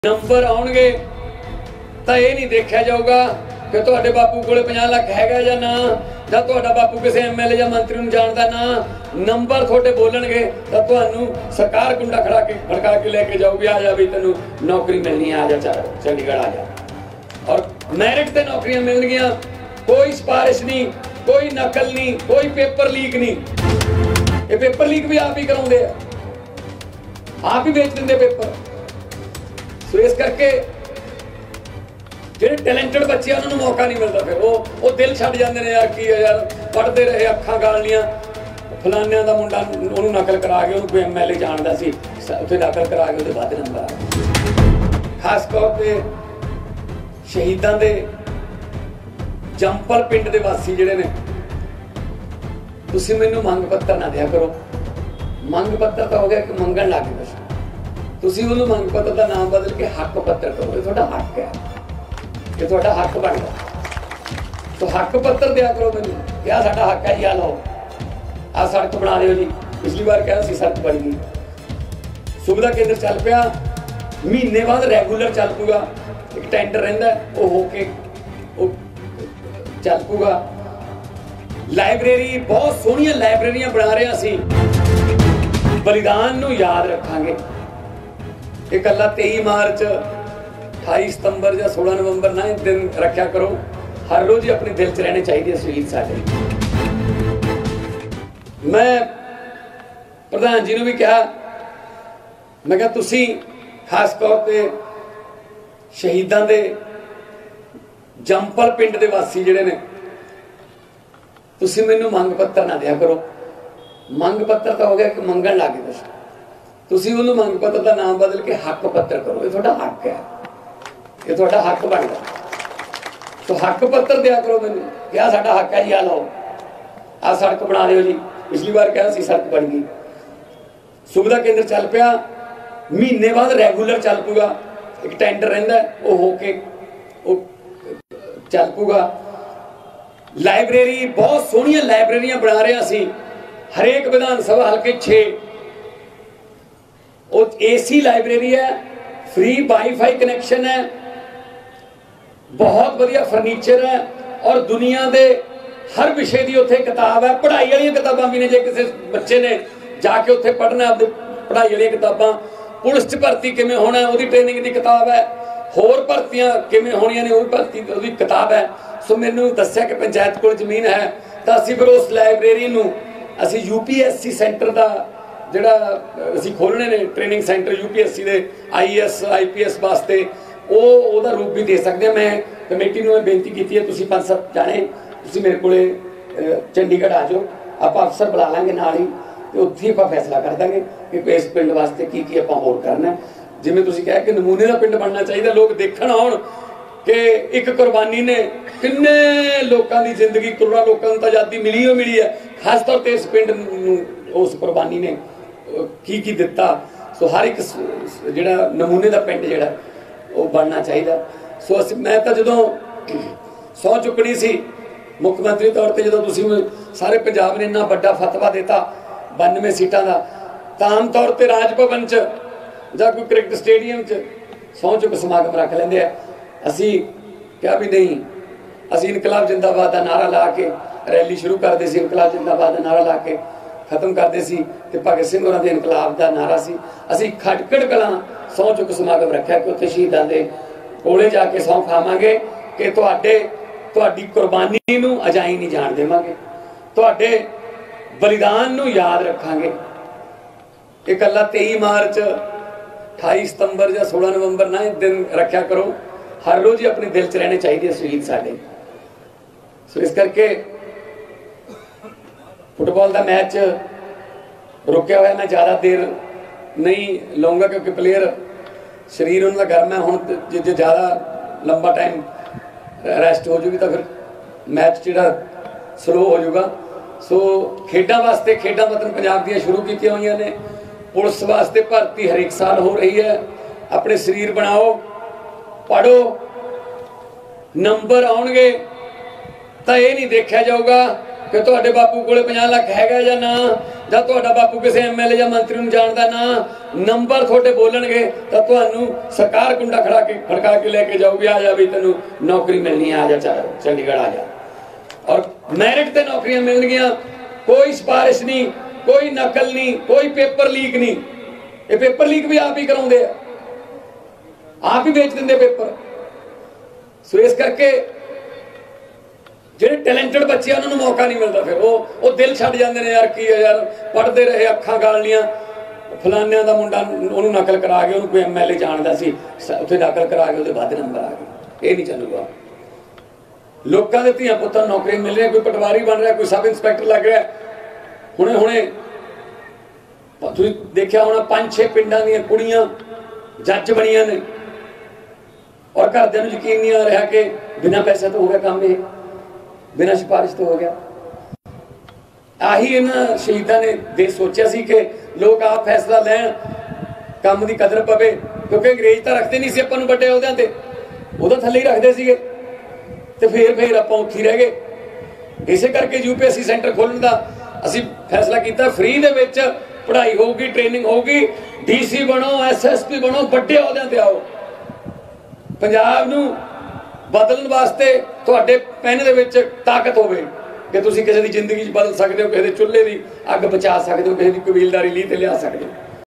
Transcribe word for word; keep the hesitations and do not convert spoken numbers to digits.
Number आउणगे तो यह नहीं देखा जाऊगा कि तुहाडे बापू कोले पचास लाख हैगा या ना, जां तुहाडा बापू किसी एम एल ए या मंत्री नूं जानदा ना। नंबर थोड़े बोलणगे तो तुहानूं सरकार कुंडा खड़ा के खड़का के लेके जाऊगी, आ जा भी तैनूं नौकरी मिलनी है, आ जा चंडीगढ़ आ जा। और मैरिट ते नौकरियां मिलणगियां, कोई सिफारिश नहीं, कोई नकल नहीं, कोई पेपर लीक नहीं। ये पेपर लीक भी आप ही कराउंदे आ, आप ही बेच दिंदे पेपर। सो इस करके ਜਿਹੜੇ ਟੈਲੈਂਟਡ ਬੱਚੇ ਉਹਨਾਂ ਨੂੰ ਮੌਕਾ ਨਹੀਂ ਮਿਲਦਾ, ਫਿਰ ਉਹ ਉਹ ਦਿਲ ਛੱਡ ਜਾਂਦੇ ਨੇ। ਯਾਰ ਕੀ ਹੈ ਯਾਰ, ਪੜ੍ਹਦੇ ਰਹੇ, ਅੱਖਾਂ ਗਾਲ ਲੀਆਂ, ਫਲਾਨਿਆਂ ਦਾ ਮੁੰਡਾ ਉਹਨੂੰ ਨਕਲ ਕਰਾ ਕੇ ਉਹਨੂੰ ਕੋਈ ਐਮ ਐਲ ਏ ਜਾਣਦਾ ਸੀ, ਉੱਥੇ ਨਕਲ ਕਰਾ ਕੇ ਉਹਦੇ ਵੱਧ ਨੰਬਰ ਆ ਗਏ। ਖਾਸ ਤੌਰ ਤੇ ਸ਼ਹੀਦਾਂ ਦੇ ਜੰਪਲ ਪਿੰਡ ਦੇ ਵਾਸੀ ਜਿਹੜੇ ਨੇ, ਤੁਸੀਂ ਮੈਨੂੰ ਮੰਗ ਪੱਤਰ ਨਾ ਦਿਆ ਕਰੋ। ਮੰਗ ਪੱਤਰ ਤਾਂ ਹੋ ਗਿਆ ਕਿ ਮੰਗਣ ਲੱਗ ਗਏ, ਤੁਸੀਂ ਉਹਨੂੰ ਮੰਗ ਪੱਤਰ ਦਾ ਨਾਮ ਬਦਲ ਕੇ ਹੱਕ ਪੱਤਰ ਕਰੋ। ਇਹ ਤੁਹਾਡਾ ਹੱਕ ਹੈ, ਇਹ ਤੁਹਾਡਾ ਹੱਕ ਬਣਦਾ। ਸੋ ਹੱਕ ਪੱਤਰ ਦਿਆ ਕਰੋ ਮੈਨੂੰ, ਕਿਹਾ ਸਾਡਾ ਹੱਕ ਹੈ ਜੀ, ਆ ਲਓ ਆ ਸੜਕ ਬਣਾ ਦਿਓ ਜੀ। ਪਿਛਲੀ ਵਾਰ ਕਿਹਾ ਸੀ ਸੜਕ ਬਣ ਗਈ, ਸੁਵਿਧਾ ਕੇਂਦਰ ਚੱਲ ਪਿਆ, ਮਹੀਨੇ ਬਾਅਦ ਰੈਗੂਲਰ ਚੱਲ ਪੂਗਾ। ਇੱਕ ਟੈਂਡਰ ਰਹਿੰਦਾ, ਉਹ ਹੋ ਕੇ ਉਹ ਚੱਲ ਪੂਗਾ। ਲਾਇਬ੍ਰੇਰੀ, ਬਹੁਤ ਸੋਹਣੀਆਂ ਲਾਇਬ੍ਰੇਰੀਆਂ ਬਣਾ ਰਹੇ ਅਸੀਂ, ਬਲੀਦਾਨ ਨੂੰ ਯਾਦ ਰੱਖਾਂਗੇ। ਇਹ ਕੱਲਾ तेईस मार्च, अट्ठाईस सितंबर या सोलह नवंबर ना दिन रखा करो, हर रोज ही अपने दिल च रहने चाहिए शहीद साडे। मैं प्रधान जी ने भी कहा, मैं कहा तुसी खास तौर पे शहीदां दे जंपल पिंड दे वासी जिहड़े ने, तुसी मैनूं मंग पत्तर ना दिया करो। मंग पत्तर तो हो गया कि मंगण लग गए, ਤੁਸੀਂ ਉਹਨੂੰ ਮੰਗ ਪੱਤਰ ਦਾ ਨਾਮ ਬਦਲ ਕੇ ਹੱਕ ਪੱਤਰ ਕਰੋ। ਇਹ ਤੁਹਾਡਾ ਹੱਕ ਹੈ, ਇਹ ਤੁਹਾਡਾ ਹੱਕ ਬਣਦਾ। ਸੋ ਹੱਕ ਪੱਤਰ ਦਿਆ ਕਰੋ ਮੈਨੂੰ, ਕਿਹਾ ਸਾਡਾ ਹੱਕ ਹੈ ਜੀ, ਆ ਲਓ ਆ ਸੜਕ ਬਣਾ ਦਿਓ ਜੀ। ਪਿਛਲੀ ਵਾਰ ਕਿਹਾ ਸੀ ਸੜਕ ਬਣ ਗਈ, ਸੁਵਿਧਾ ਕੇਂਦਰ ਚੱਲ ਪਿਆ, ਮਹੀਨੇ ਬਾਅਦ ਰੈਗੂਲਰ ਚੱਲ ਪੂਗਾ। ਇੱਕ ਟੈਂਡਰ ਰਹਿੰਦਾ, ਉਹ ਹੋ ਕੇ ਉਹ ਚੱਲ ਪੂਗਾ। ਲਾਇਬ੍ਰੇਰੀ, ਬਹੁਤ ਸੋਹਣੀਆਂ ਲਾਇਬ੍ਰੇਰੀਆਂ ਬਣਾ ਰਹੇ ਅਸੀਂ, ਹਰੇਕ ਵਿਧਾਨ ਸਭਾ ਹਲਕੇ ਛੇ। ਉਹ ਏਸੀ ਲਾइब्रेरी है, फ्री वाईफाई कनैक्शन है, बहुत वधिया फर्नीचर है, और दुनिया के हर विषय की उत्थे किताब है। पढ़ाई वाली किताबां भी ने, जे किसी बच्चे ने जाके उत्थे पढ़ना, अपनी पढ़ाई वाली किताबां, पुलिस च भर्ती किवें होना उसकी ट्रेनिंग की किताब है, होर भर्तियां किवें होणियां ने वो भर्ती उसकी किताब है। सो मैनूं दस्सिया कि पंचायत कोल जमीन है, तो असीं फिर उस लाइब्रेरी नूं असीं यूपीएससी सेंटर का ਜਿਹੜਾ ਅਸੀਂ ਖੋਲ੍ਹਣੇ ਨੇ, ਟ੍ਰੇਨਿੰਗ ਸੈਂਟਰ यूपीएससी ਦੇ आईएएस आईपीएस ਵਾਸਤੇ, ਉਹ ਉਹਦਾ ਰੂਪ ਵੀ ਦੇ ਸਕਦੇ ਹਾਂ। ਮੈਂ ਕਮੇਟੀ ਨੂੰ ਇਹ ਬੇਨਤੀ ਕੀਤੀ ਹੈ, ਤੁਸੀਂ ਪੰਜ ਸੱਤ ਜਾਣੇ ਤੁਸੀਂ ਮੇਰੇ ਕੋਲੇ ਚੰਡੀਗੜ੍ਹ ਆ ਜਾਓ, ਆਪਾਂ ਅਫਸਰ ਬੁਲਾ ਲਾਂਗੇ ਨਾਲ ਹੀ, ਤੇ ਉੱਥੇ ਆਪਾਂ ਫੈਸਲਾ ਕਰ ਦਾਂਗੇ ਕਿ ਇਸ ਪਿੰਡ ਵਾਸਤੇ ਕੀ ਕੀ ਆਪਾਂ ਹੋਰ ਕਰਨਾ। ਜਿਵੇਂ ਤੁਸੀਂ ਕਿਹਾ ਕਿ ਨਮੂਨੇ ਦਾ ਪਿੰਡ ਬਣਨਾ ਚਾਹੀਦਾ, ਲੋਕ ਦੇਖਣ ਆਉਣ ਕਿ ਇੱਕ ਕੁਰਬਾਨੀ ਨੇ ਕਿੰਨੇ ਲੋਕਾਂ ਦੀ ਜ਼ਿੰਦਗੀ, ਕਰੋੜਾਂ ਲੋਕਾਂ ਨੂੰ ਤਾਂ ਆਜ਼ਾਦੀ ਮਿਲੀ ਹੋ ਮਿਲੀ ਹੈ, ਖਾਸ ਤੌਰ ਤੇ ਇਸ ਪਿੰਡ ਨੂੰ ਉਸ ਕੁਰਬਾਨੀ ਨੇ ਕੀ ਕੀ ਦਿੱਤਾ। ਸੋ ਹਰ ਇੱਕ ਜਿਹੜਾ ਨਮੂਨੇ ਦਾ ਪਿੰਡ ਜਿਹੜਾ ਉਹ ਬਣਨਾ ਚਾਹੀਦਾ। ਸੋ ਅਸੀਂ ਮੈਂ ਤਾਂ ਜਦੋਂ ਸਹੁੰ ਚੁੱਕਣੀ ਸੀ ਮੁੱਖ ਮੰਤਰੀ ਤੌਰ ਤੇ, ਜਦੋਂ ਤੁਸੀਂ ਸਾਰੇ ਪੰਜਾਬ ਨੇ ਇੰਨਾ ਵੱਡਾ ਫਤਵਾ ਦਿੱਤਾ ਬਾਨਵੇਂ ਸੀਟਾਂ ਦਾ, ਤਾਂ ਆਮ ਤੌਰ ਤੇ ਰਾਜ ਭਵਨ 'ਚ ਜਾਂ ਕੋਈ ਕ੍ਰਿਕਟ ਸਟੇਡੀਅਮ 'ਚ ਸਹੁੰ ਚੁੱਕ ਸਮਾਗਮ ਰੱਖ ਲੈਂਦੇ ਆ। ਅਸੀਂ ਕਿਹਾ ਵੀ ਨਹੀਂ, ਅਸੀਂ ਇਨਕਲਾਬ ਜਿੰਦਾਬਾਦ ਦਾ ਨਾਰਾ ਲਾ ਕੇ ਰੈਲੀ ਸ਼ੁਰੂ ਕਰਦੇ ਸੀ, ਇਨਕਲਾਬ ਜਿੰਦਾਬਾਦ ਦਾ ਨਾਰਾ ਲਾ ਕੇ खत्म करते सी, ते भगत सिंह होरां दे इनकलाब का नारा सी। असीं खटकड़ कलां सहुं चुक समागम रखा कि उत्थे शहीदां दे कोले जाके सहुं खावांगे कि तुहाडे तुहाडी कुर्बानी नूं अजाई नहीं जाण देवांगे, तुहाडे बलिदान नूं याद रखांगे। ये कल्ला तेईस मार्च, अट्ठाईस सितंबर या सोलह नवंबर ना दिन रखा करो, हर रोज ही अपने दिल च रहने चाहिए शहीद साडे। सो इस करके फुटबॉल का मैच रुकया हुआ, मैं ज़्यादा देर नहीं लूँगा क्योंकि प्लेयर शरीर उन्होंने गर्म है। हुण जे ज़्यादा लंबा टाइम रेस्ट हो जूगी तो फिर मैच जिहड़ा स्लो हो जाऊगा। सो खेडा वास्ते, खेडा मतलब पंजाब दी शुरू कीतियां होईयां ने, पुलिस वास्ते भर्ती हर एक साल हो रही है। अपने शरीर बनाओ, पढ़ो, नंबर आउणगे तो यह नहीं देखा जाऊगा कि तुहाडे बापू कोले पचास लाख हैगा या ना, जां तुहाडा बापू किसी एम एल ए या मंत्री नूं जानदा ना, नंबर थोड़े बोलणगे तां तुहानूं सरकार कुंडा खड़ा के खड़का के लेके जाऊगी, आ जा भी तैनूं नौकरी मिलनी है, आ जा चंडीगढ़ आ जा। और मैरिट ते नौकरियां मिलणगियां, कोई सिफारिश नहीं, कोई नकल नहीं, कोई पेपर लीक नहीं। ये पेपर लीक भी आप ही कराउंदे आ, आप ही बेच दिंदे पेपर। सो इस करके ਜਿਹੜੇ ਟੈਲੈਂਟਡ ਬੱਚੇ ਉਹਨਾਂ ਨੂੰ ਮੌਕਾ ਨਹੀਂ ਮਿਲਦਾ, ਫਿਰ ਉਹ ਉਹ ਦਿਲ ਛੱਡ ਜਾਂਦੇ ਨੇ, ਯਾਰ ਕੀ ਹੈ ਯਾਰ, ਪੜ੍ਹਦੇ ਰਹੇ ਅੱਖਾਂ ਗਾਲ ਲੀਆਂ, ਫਲਾਨਿਆਂ ਦਾ ਮੁੰਡਾ ਉਹਨੂੰ ਨਕਲ ਕਰਾ ਕੇ ਉਹਨੂੰ ਕੋਈ ਐਮ ਐਲ ਏ ਜਾਣਦਾ ਸੀ, ਉੱਥੇ ਨਕਲ ਕਰਾ ਕੇ ਉਹਦੇ ਵੱਧ ਨੰਬਰ ਆ ਗਏ। ਇਹ ਨਹੀਂ ਚੱਲੂਗਾ। ਲੋਕਾਂ ਦੇ ਧੀਆਂ ਪੁੱਤਾਂ ਨੂੰ ਨੌਕਰੀ ਮਿਲ ਰਹੀ, ਕੋਈ ਪਟਵਾਰੀ ਬਣ ਰਿਹਾ, ਕੋਈ ਸਬ ਇੰਸਪੈਕਟਰ ਲੱਗ ਰਿਹਾ। ਹੁਣੇ ਹੁਣੇ ਤੁਸੀਂ ਦੇਖਿਆ ਹੋਣਾ, ਪੰਜ ਛੇ ਪਿੰਡਾਂ ਦੀਆਂ ਕੁੜੀਆਂ ਜੱਜ ਬਣੀਆਂ ਨੇ, ਔਰ ਘਰਦਿਆਂ ਨੂੰ ਯਕੀਨ ਨਹੀਂ ਆ ਰਿਹਾ ਕਿ ਬਿਨਾਂ ਪੈਸੇ ਤੋਂ ਹੋ ਗਿਆ ਕੰਮ, ਇਹ बिना सिफारिश तो हो गया। आही इन्हां शहीदां ने दे सोचा सी कि लोग आप फैसला लैण, काम की कदर पवे, क्योंकि अंग्रेज तो रखते नहीं सी आपां नूं वड्डे अहुदियां ते, उहदा थल्ले ही रखते सीगे, ते फिर फिर आपां उत्थे ही रह गए। इसे करके यूपीएससी सेंटर खोलण दा असीं फैसला कीता, फ्री दे विच पढ़ाई होगी, ट्रेनिंग होगी, डीसी बनो, एसएसपी बनो, वड्डे अहुदियां ते आओ। पंजाब नूं बदलने वास्ते तुहाडे पैन दे विच ताकत होवे कि तुसीं किसी दी जिंदगी च बदल सकदे हो, किसी दे चुल्हे दी अग बचा सकदे हो, किसी दी कबीलदारी लीह ते लिया सकदे हो।